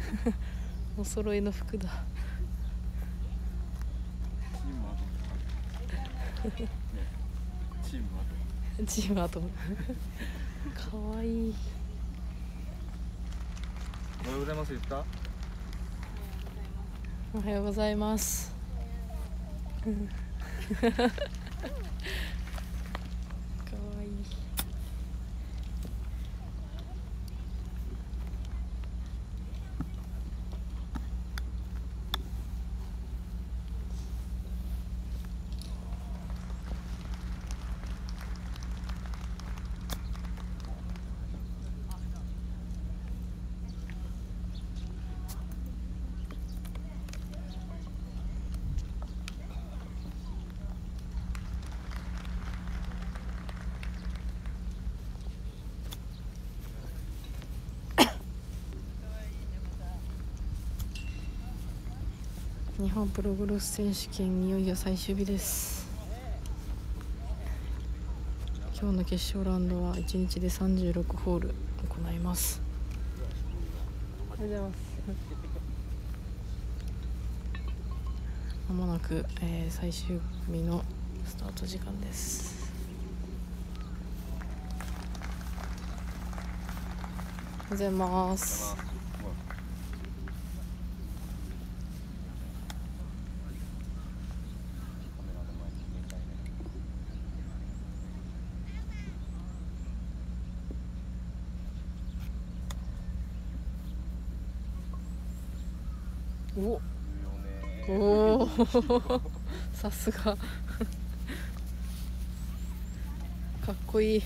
お揃いの服だ。チームアトムかわいい。 おはようございます言った？ おはようございますかわいい。日本プロゴルフ選手権いよいよ最終日です。今日の決勝ラウンドは1日で36ホール行います。おはようございます。まもなく、最終組のスタート時間です。おはようございます。おおさすがかっこいい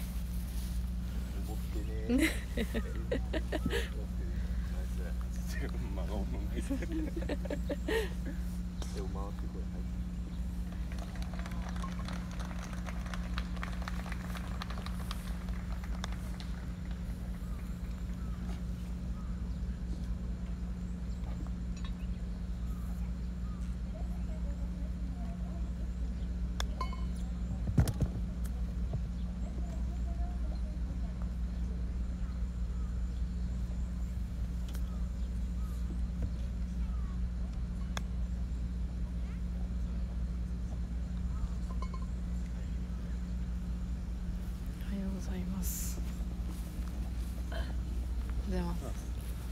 ございます。おはようございます。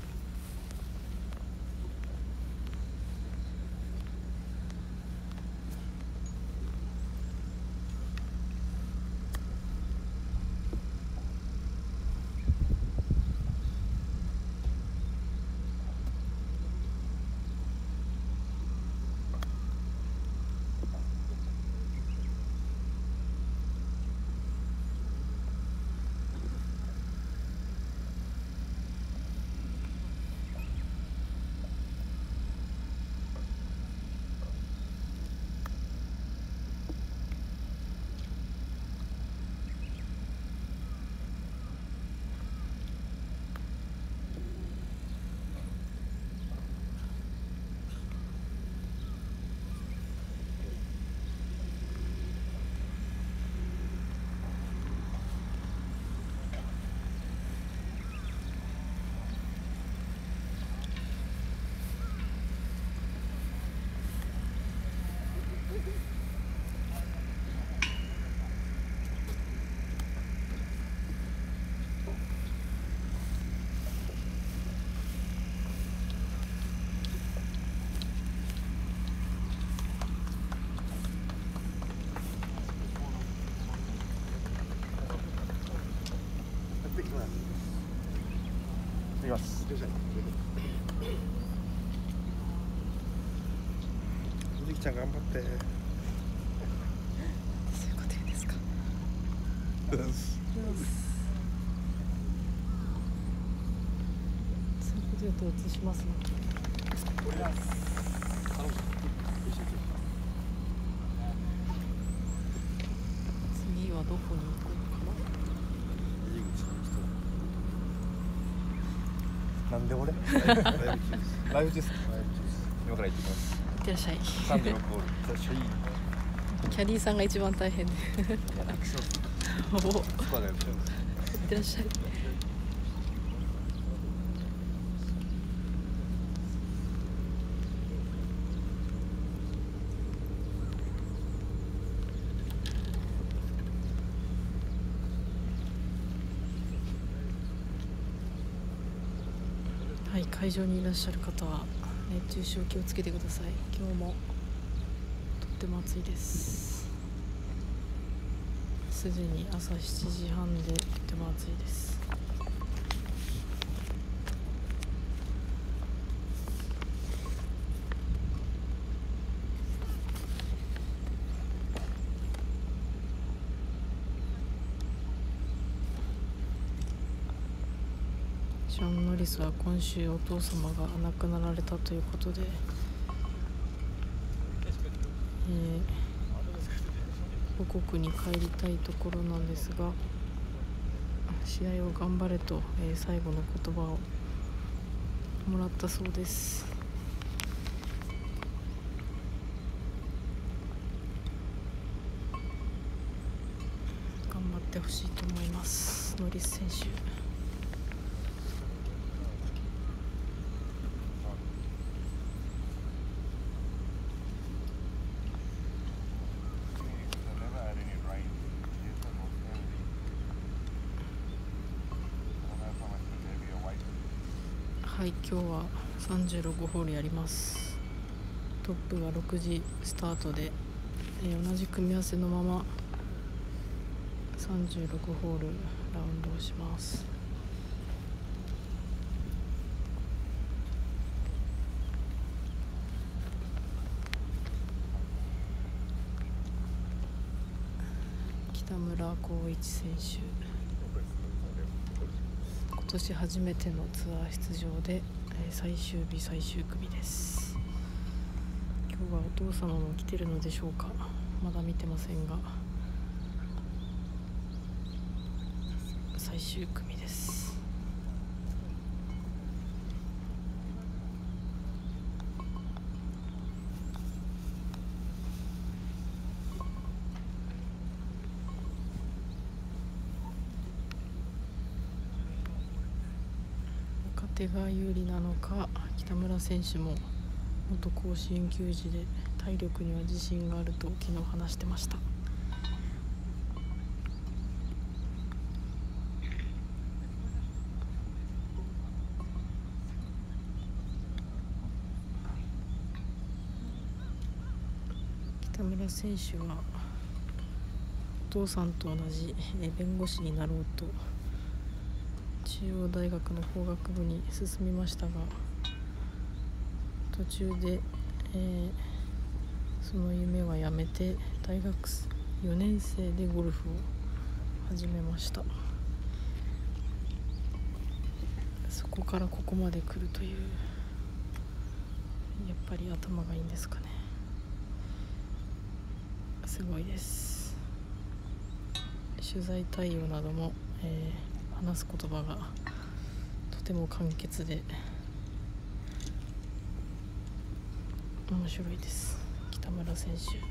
いきます。みずきちゃん頑張って。 そういうこと言うんですか。そういうこと言うと映しますね。次はどこに行こうかな。 なんで俺？ライブ中です。今から行ってきます。 いってらっしゃい。 36ホール。いってらっしゃい。 キャディーさんが一番大変で。おお。いってらっしゃい。 会場にいらっしゃる方は熱中症気をつけてください。今日もとっても暑いです。すでに朝7時半でとっても暑いです。シャン・ノリスは今週お父様が亡くなられたということで、母国に帰りたいところなんですが、試合を頑張れと、最後の言葉をもらったそうです。頑張ってほしいと思います、ノリス選手。はい、今日は36ホールやります。トップが6時スタートで、同じ組み合わせのまま36ホールラウンドをします。北村光一選手、今年初めてのツアー出場で、最終日最終組です。今日はお父様も来てるのでしょうか、まだ見てませんが最終組です。手が有利なのか、北村選手も元甲子園球児で体力には自信があると昨日話してました。北村選手はお父さんと同じ弁護士になろうと中央大学の法学部に進みましたが、途中で、その夢はやめて大学4年生でゴルフを始めました。そこからここまで来るという、やっぱり頭がいいんですかね。すごいです。取材対応なども、話す言葉がとても簡潔で面白いです。北村選手、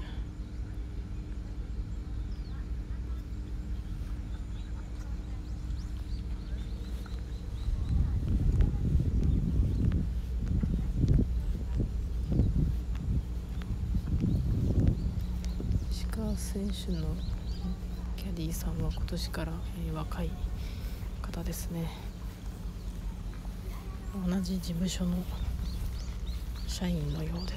石川選手のキャディーさんは今年から、若い方ですね。同じ事務所の社員のようです。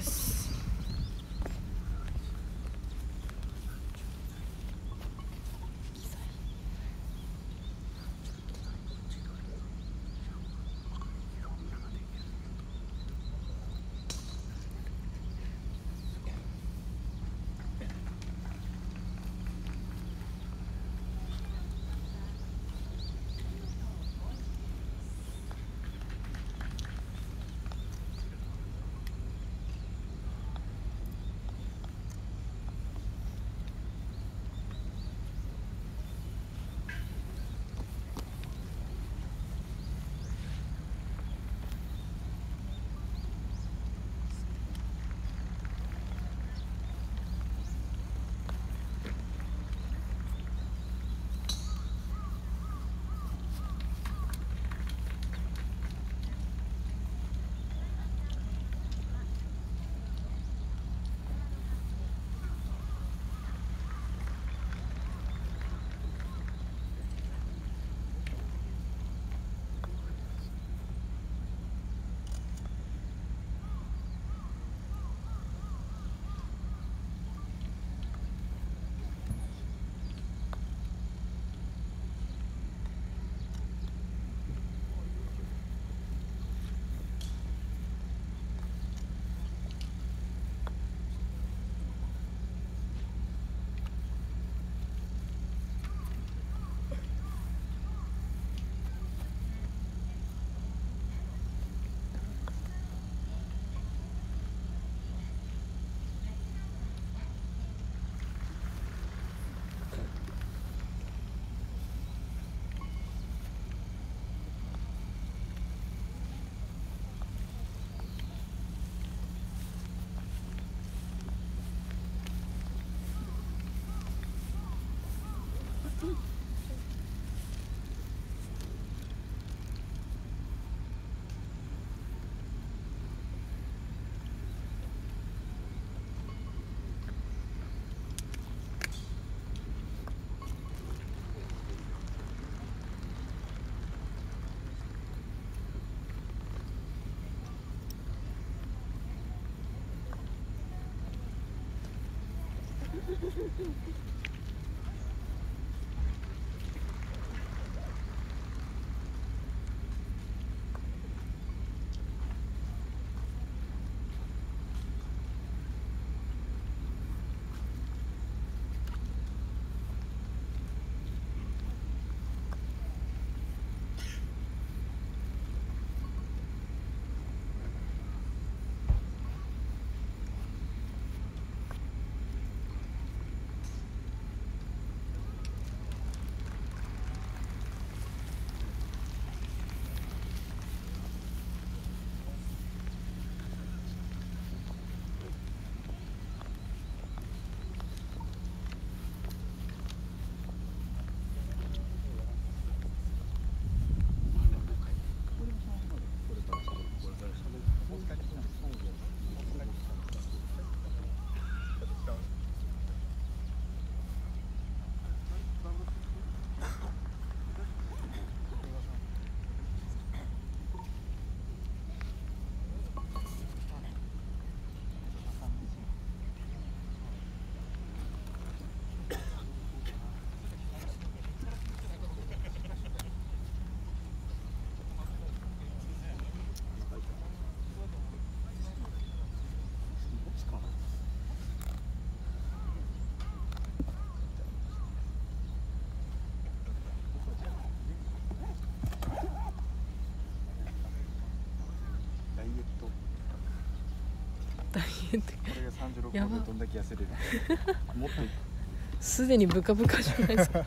大変ってこれが36個でどんだけ痩せれるもっとすでにブカブカじゃないですか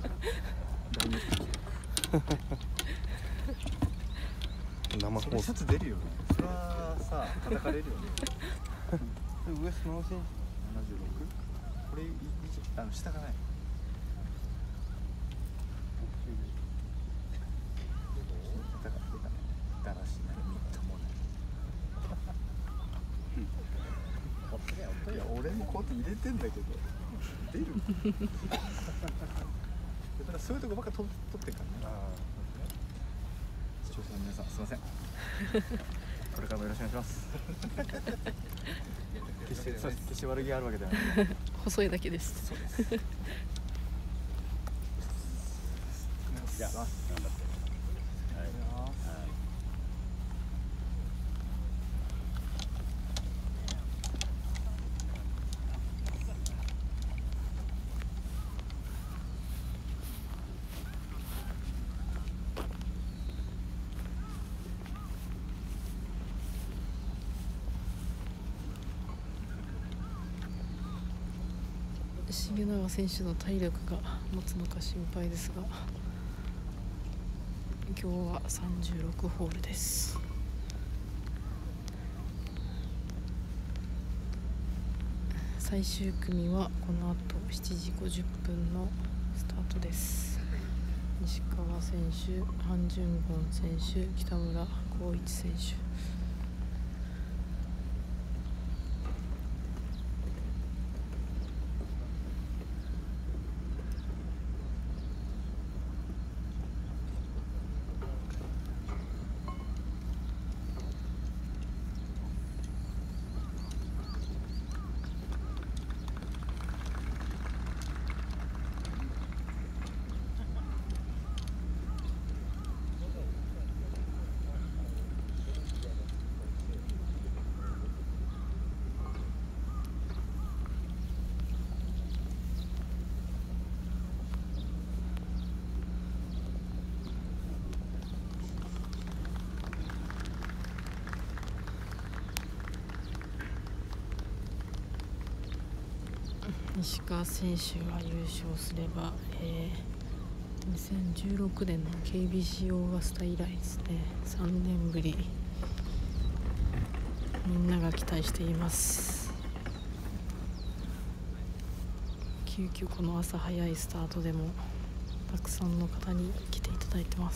生放送シャツ出るよね。それはさ叩かれるよねウエストのセンチ 76？ これ下がないだらしないみっともないいや俺もコート入れてんだけど出るだからそういうとこばっか撮ってるからね。視聴者の皆さんすいませんこれからもよろしくお願いします決して悪気があるわけではない細いだけです。 そうですじゃあ頑張って重永選手の体力が持つのか心配ですが、今日は36ホールです。最終組はこの後7時50分のスタートです。西川選手、ハン・ジュンゴン選手、北村光一選手。西川選手が優勝すれば、2016年の KBC オーガスタ以来ですね。3年ぶり、みんなが期待しています。急遽この朝早いスタートでもたくさんの方に来ていただいてます。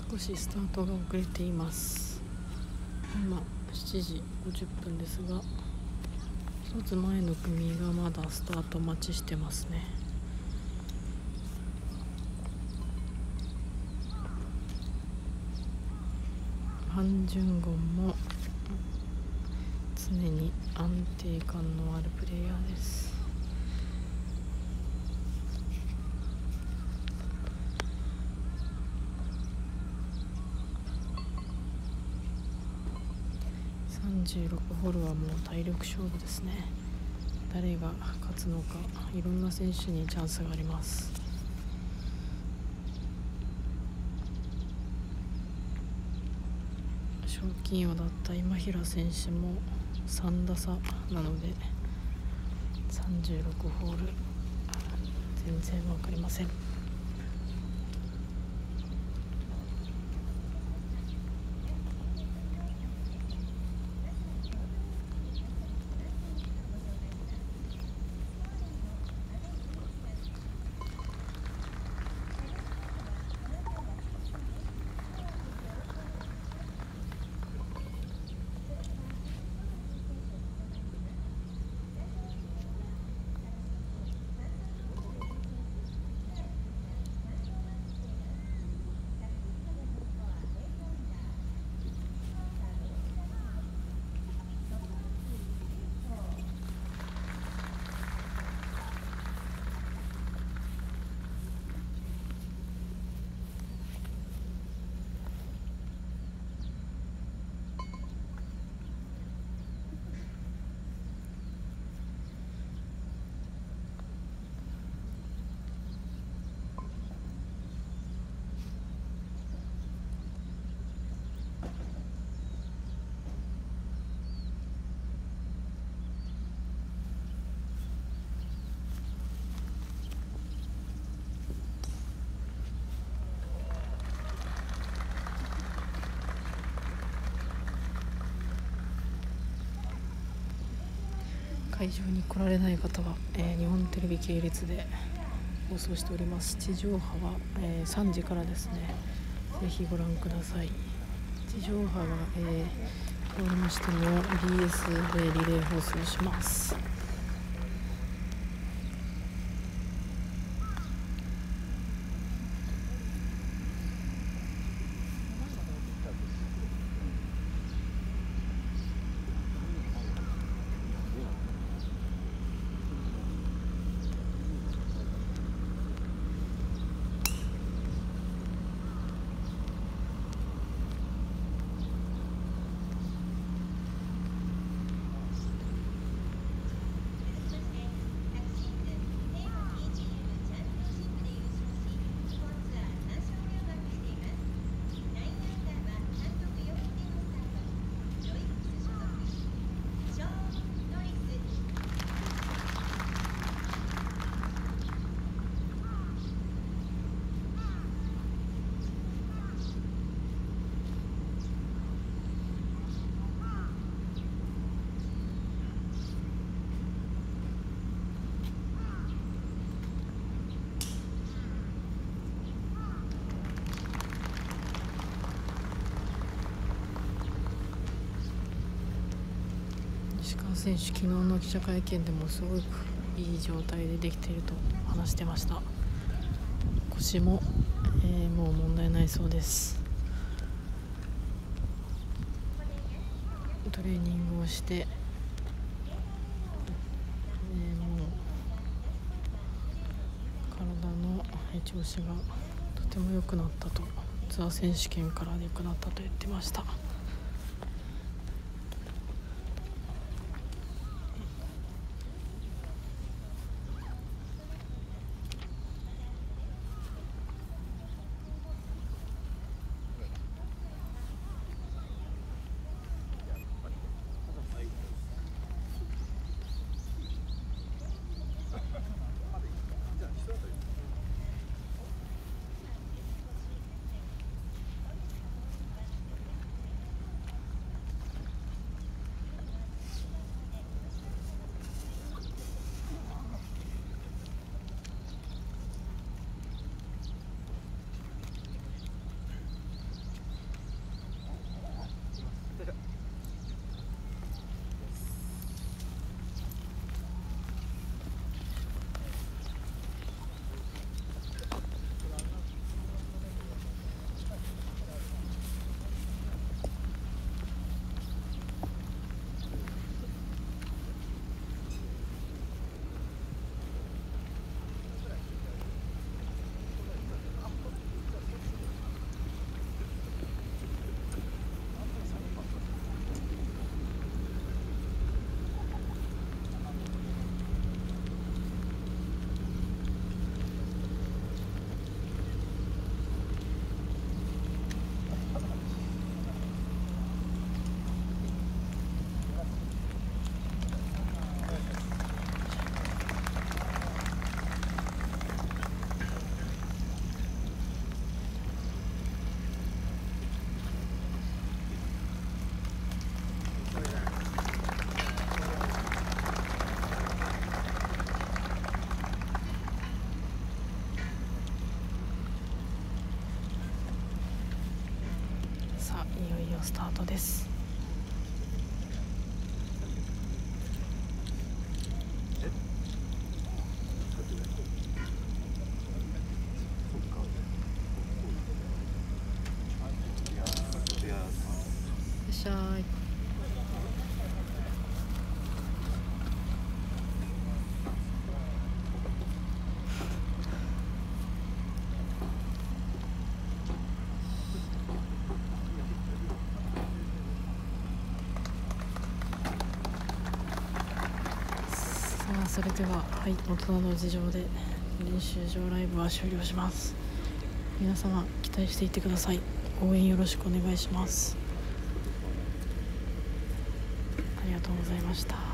少しスタートが遅れています。今7時50分ですが、一つ前の組がまだスタート待ちしてますね。ハン・ジュンゴンも常に安定感のあるプレイヤーです。36ホールはもう体力勝負ですね。誰が勝つのか、いろんな選手にチャンスがあります。賞金王だった今平選手も3打差なので36ホール全然分かりません。会場に来られない方は、日本テレビ系列で放送しております。地上波は、3時からですね。ぜひご覧ください。地上波が、通りましても BS でリレー放送します。石川選手、昨日の記者会見でもすごくいい状態でできていると話してました。腰も、もう問題ないそうです。トレーニングをして、もう体の調子がとても良くなったと、ツアー選手権から良くなったと言ってました。 いよいよスタートです。いらっしゃい。さあそれでは、はい、大人の事情で練習場ライブは終了します。皆様期待していてください。応援よろしくお願いします。ありがとうございました。